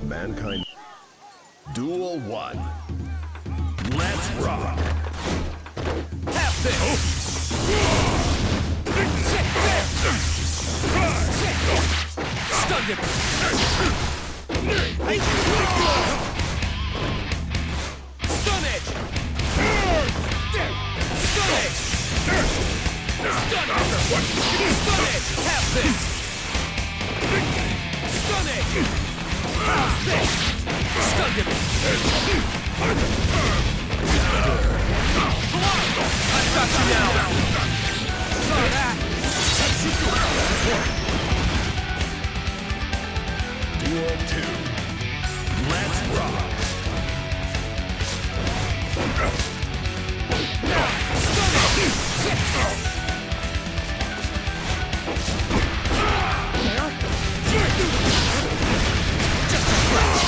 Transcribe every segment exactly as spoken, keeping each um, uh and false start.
Mankind. Duel one. Let's rock. Have this. Stun him. Stun it. Stun it. Stun it. Stun it. Have this. Stun it. How's this? Stun him. Come on. I've got you now. Saw that. Duel two. Let's rock. Just a scratch.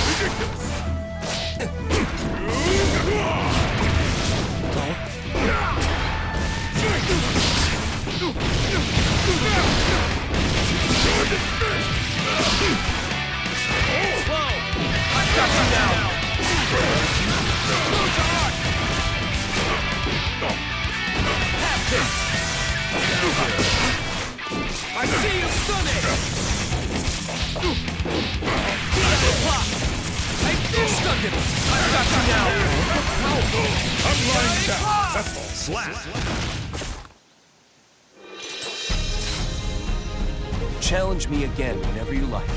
Slow! I've got you now! Move to arc! Have this! I see you, stun it! Double block! I stunned him! I've got you now! I'm lying down. That's all. Slap. Challenge me again whenever you like.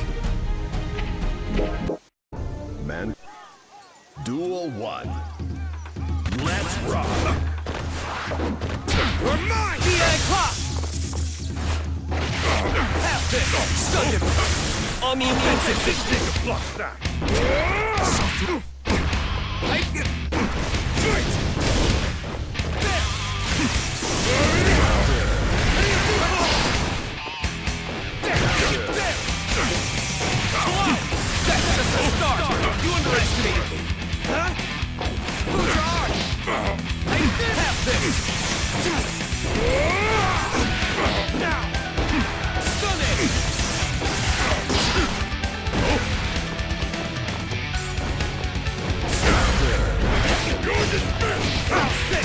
Man. Duel one. Let's rock. You're mine! D A clock! Have this! Stun him! On the offensive! This nigga block that. I get... There! That's just a start! You underestimated me! Huh? Move your arm! I have this! Now! Stun it! You're dismissed! How's this?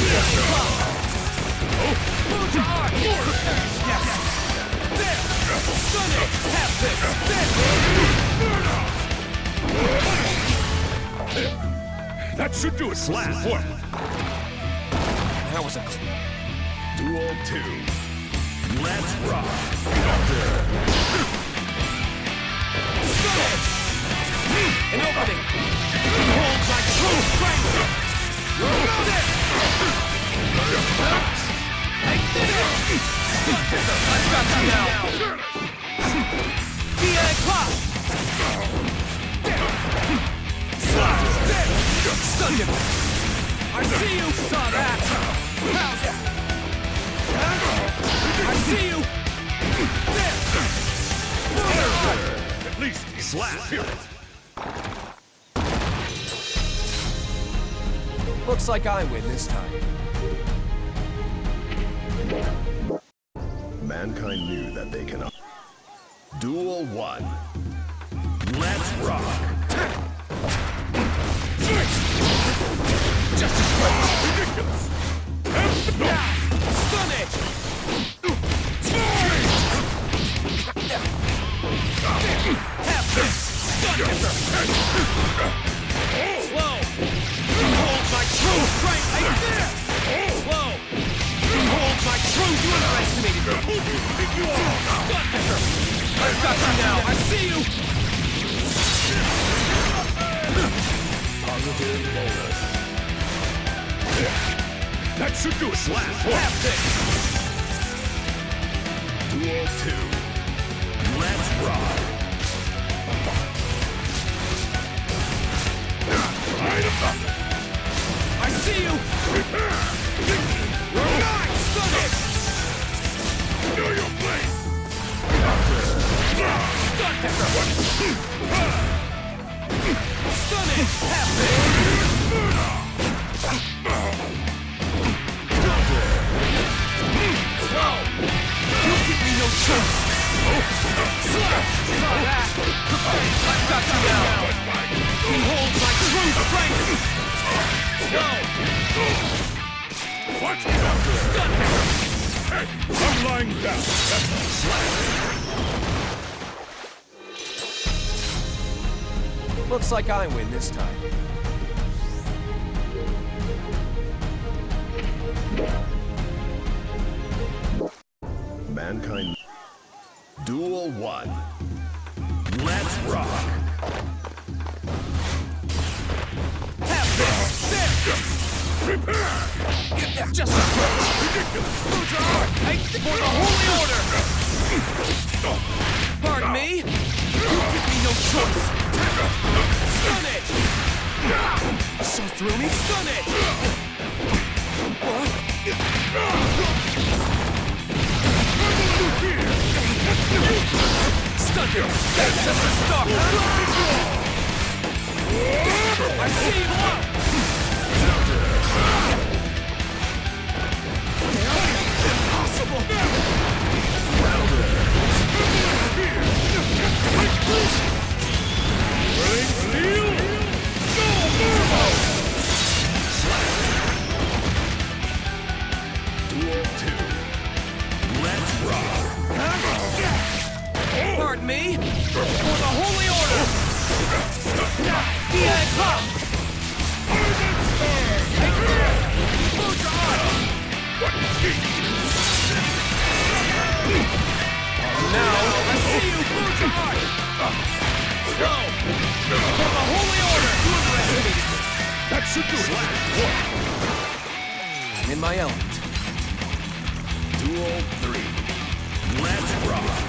Move your arm! Yes! There! Stun it! Have this! There! That should do it. Slap. Four. That was a... Duel two. Let's rock. Stun it! An opening! Hold my true strength! Hold it! I did it! I've got you now! D A clock! Stun him! I see you! Saw that! How's that? I see you! There! At least slap. Looks like I win this time. Mankind knew that they cannot. Duel one. Let's rock. Just as well. Ridiculous! Stun it! Have this! Stun it! Slow! Hold my true strength! I did it! Slow! Hold my true! You underestimated me! Who do you think you are? Stun it! I've got you now! I see you! Positive bonus. That should do it. Slap. Have this! Duel two. Let's rock. Right about it. I see you! You're not! Stun it! Know your place. Stun it! Stun it! Have this! Slow! You give me no choice! Slow! Saw that! I've got you now! Behold my true strength! Go! Watch me out there! Stun him! Hey, I'm lying down. That's a slap. Looks like I win this time. Mankind. Duel one. Let's rock. Have this! There! Prepare! Just a ridiculous! I for the Holy Order! Pardon me? You give me no choice! Stun it! So through me? Stun it! What? Stun him! That's just a start! I see you up! Impossible! Willing steel? Go, Marvo! Duel two. Let's rock. Pardon me? For the Holy Order! Dia and Pop! Now, I see you, Bujart! Slow! For the Holy Order! You underestimated me! That should do it. I'm in my element. Duel three. Let's rock.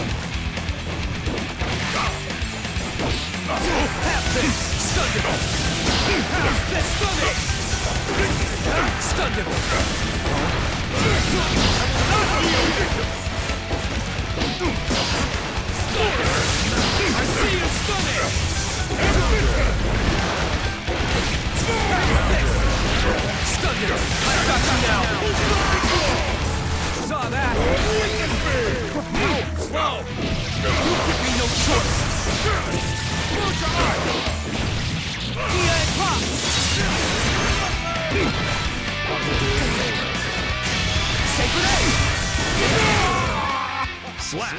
Have this! Stun him! Have this! Stun it! Stun him! I see you stun it! Stun him! I've got you now! Saw that! Slow! You give me no choice! Close your eye! Dia and Pop! Sacred Ace! Slap.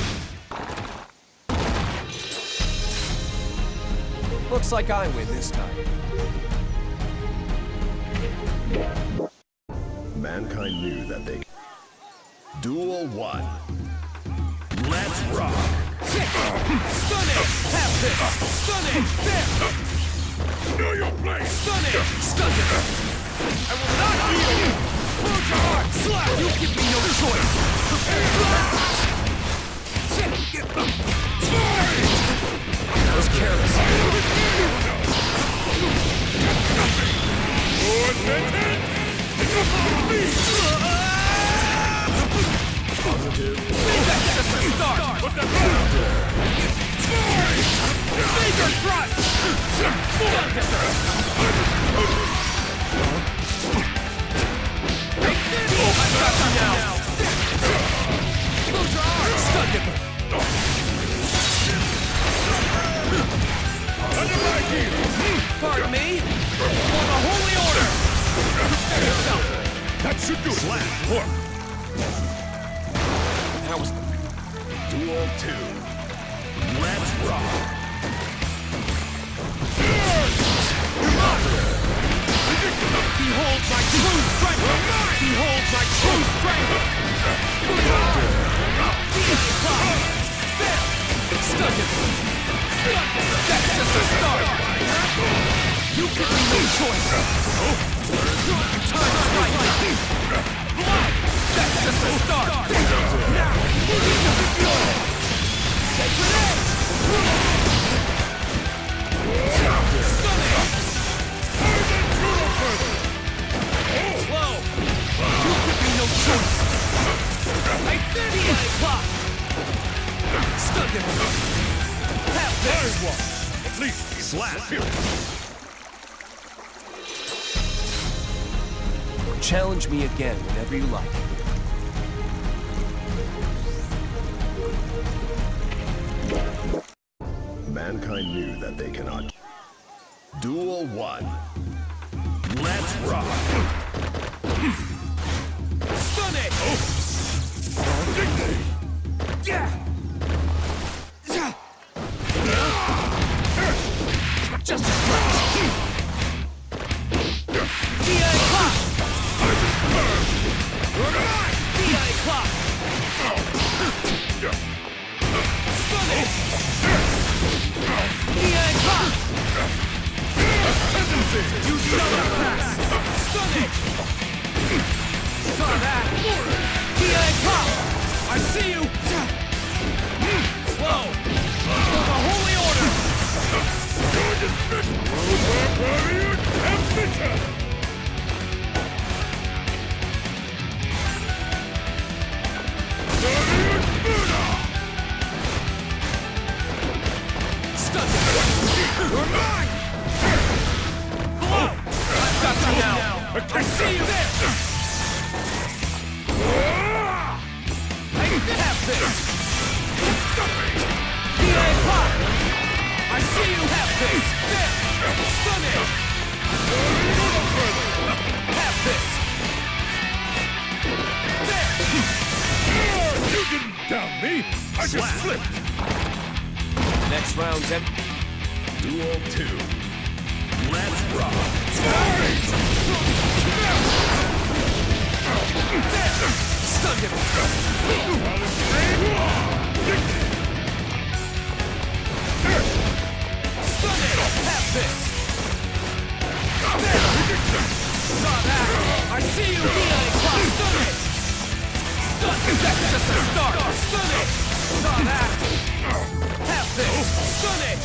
Looks like I win this time. Mankind knew that they... Duel one. Let's rock. Stun it! Have this! Stun it! There! Know your place. Stun it! Stun it! I will not yield! Close your heart! Slap! You give me no choice! That was careless. Positive. That's just a start! What the Finger thrust! Stun him! I've got you now! Close your eyes! Stun him! Under my heel. Pardon me? For the Holy Order! Prepare yourself! That should do it. Slap. Work. That was... Duel two. Let's rock. Behold my true strength! Behold my true strength! There! Stun him! Stun him! That's just a start! You give me no choice! Time right! That's just a start! Now! Sacred Edge! Stun him! Slow! You give me no choice! I did it! Pop! Stun him! Have this! One. At least slap. Challenge me again whenever you like. Mankind knew that they cannot. Duel one. Let's rock. Stun it! Yeah! Just a scratch! D I clock! D I clock! Stun it! D I clock! You shall not pass! Stun it! Saw that! D I clock! I see you! Slow! For the holy order! Warrior ambition! Warrior Buddha! Stun it! You're mine! Blow! I've got you now! I see you there! I have this! D A pop! I see you have this! There! Stun it! Have this! There! You didn't down me! I just slipped! Next round's em- Duel two. Let's rock. Stun him! Stun it! Have this! Saw that! I see you, D I clock! Stun it! Stun it! That's just a start! Stun it! Saw that! Have this! Stun it!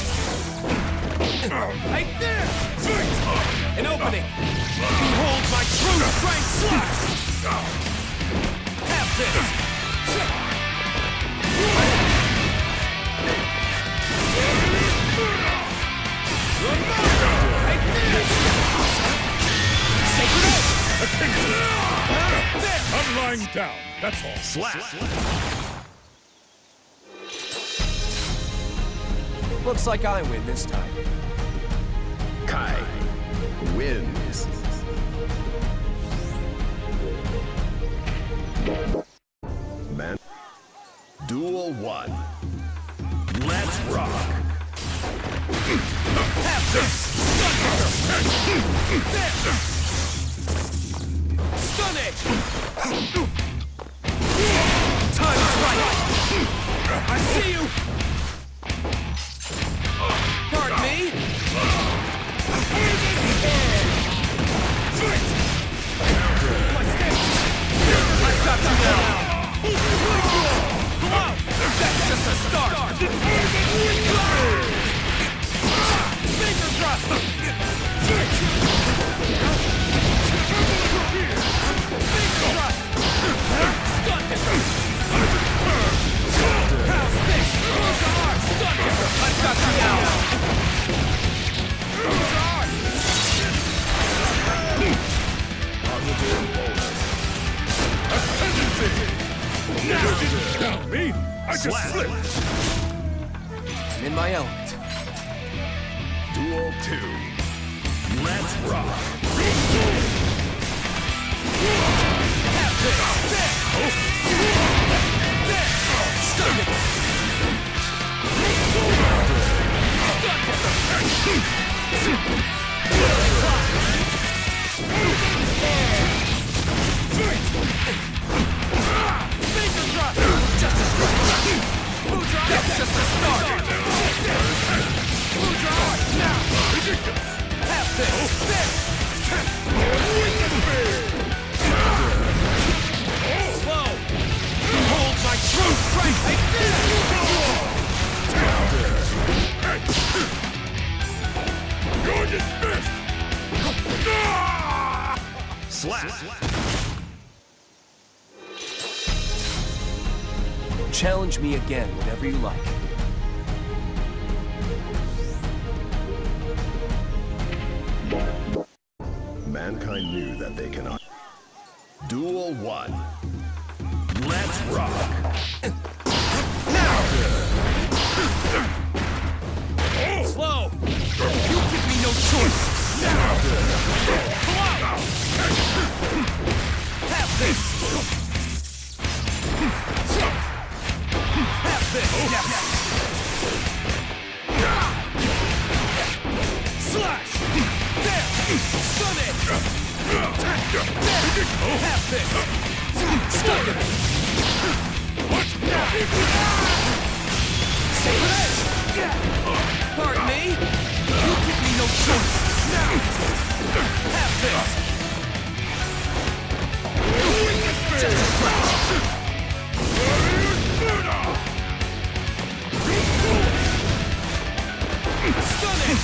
Right there! An opening! Behold my true strength slash! Have this! Right there! Sacred oath! There! I'm lying down, that's all. Slap. Looks like I win this time. Kai wins. Man. Duel one. Let's rock. Have this! Stun there! Stun it! Time is right! I see you! Pardon me? I've got you now! Go out! That's just a start! Finger thrust! Finger thrust! Stun different! How's this? Close the heart! Stun different! I've got you now! Close the heart! Positive bonus. Ascendancy! Now! You didn't down me! I just Slap. slipped! I'm in my element. Duel two. Let's rock. Have this! There! There! Stun it! Stun it! Finger drop! Just a scratch! That's just a start! Move your heart now! Have this! There! Slow! Behold my true strength! Like this! You're dismissed! Slap. Challenge me again whenever you like. Mankind knew that they cannot. Duel one. Let's rock. Slow! You give me no choice! Now! Blow! Have this! Have this! Slash! There! Stun it! There! Have this! Stun it! What? Sacred Edge! Pardon me? You give me no choice! Now! Have this! Just a scratch! Stun it!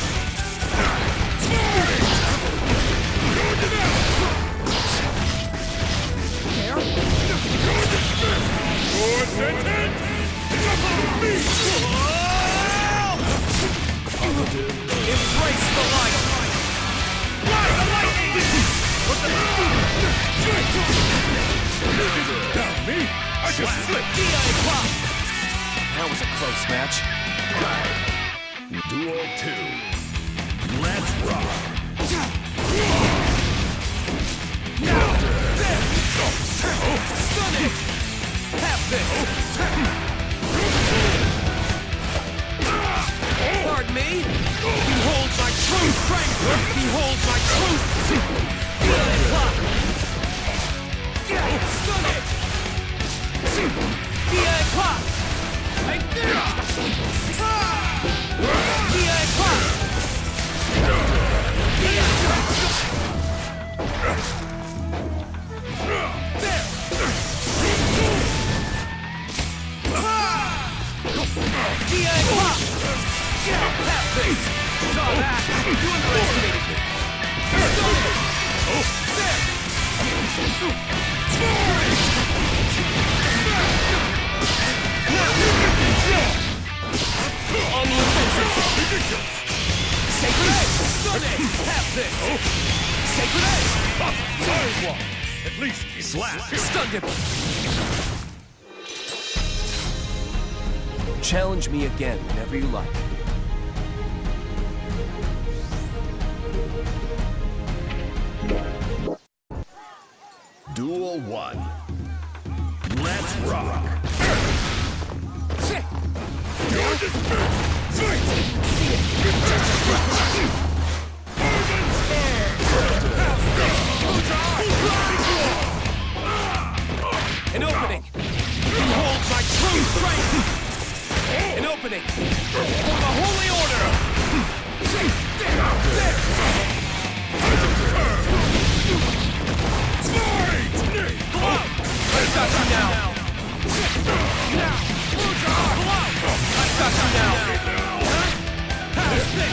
Embrace the light! Ride the lightning! What the... Down me! I just slipped! D I pop! That was a close match. Duel two. Let's rock. Now! There! Stun it! Have this! Pardon me? Behold my true strength! Behold my truth! D I pop! Stun it! D I pop! D I pop! D I pop! There! D I pop! Have this! Saw that! You underestimated me! Stun it! There! On the offensive! Sacred Edge! Stun it! Have this! Sacred Edge! Sorry, one. At least he Slap. Stunned him! Challenge me again whenever you like. Duel one. Let's rock. You're dismissed! An opening! Behold my true strength! An opening! For the Holy Order! Blow! I've got you now! Now! Blow! I've got you now! How's this?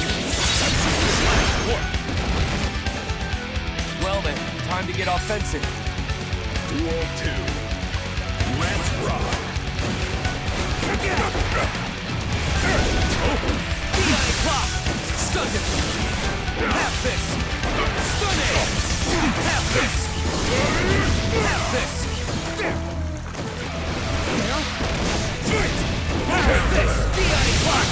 Well then, time to get offensive. Duel two. Let's rock. D I pop! Stun it! Have this! Stun it! Have this! Have this! Have this! D I pop!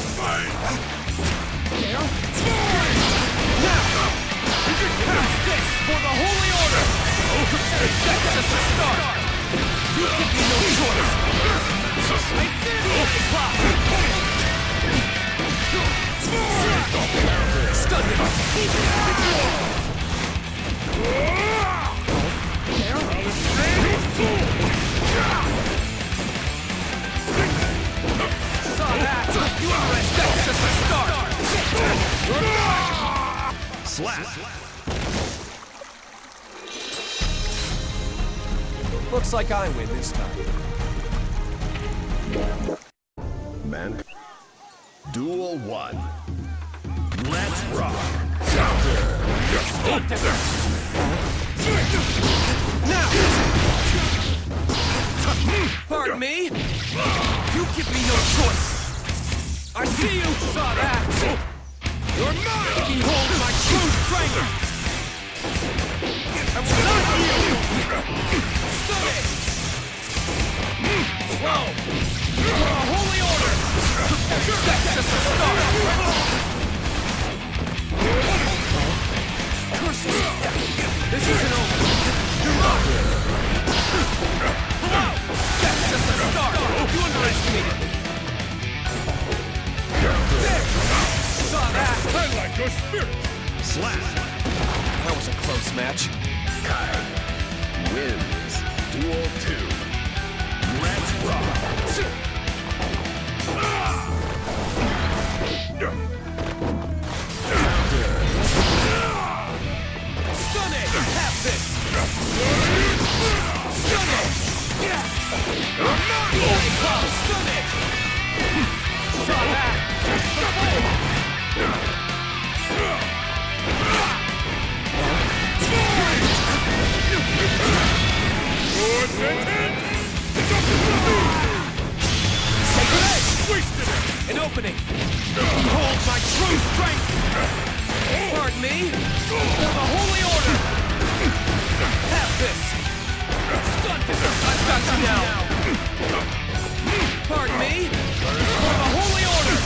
Now! Have this for the Holy Order! That's just a start! You give me no choice! I did D I pop! Stun him! Saw that! You underest, that's just a start! Slap. Looks like I win this time. Man. Duel one. Let's rock. Now! Pardon me? You give me no choice! I see you! Saw that! You're mine! Behold my true strength! I will not yield! Stun it! Slow! For a holy order! That's just a start! Sacred Edge! Wasted it! An opening! Behold my true strength! Pardon me? For the Holy Order! Have this! Stun Finger! I've got you now! Pardon me? For the Holy Order!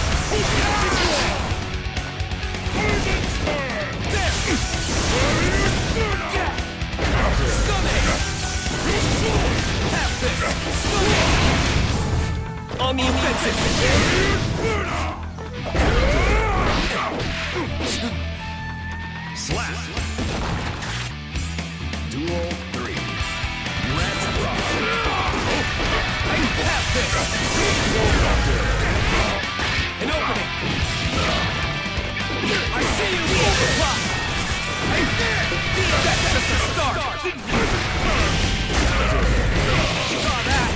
There! Stunning! Have this! Stunning! On the offensive! Slap. Duel three. Let's rock. I have this! An opening! I see you, Overclock! That's just a start! Saw that!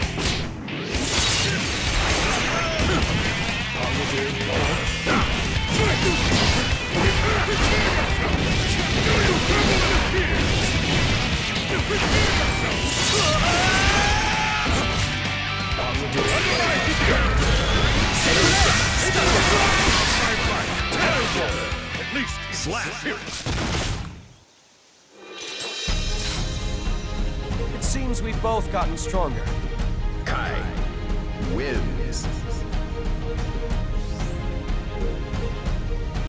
At least Slap. It seems we've both gotten stronger. Kai wins.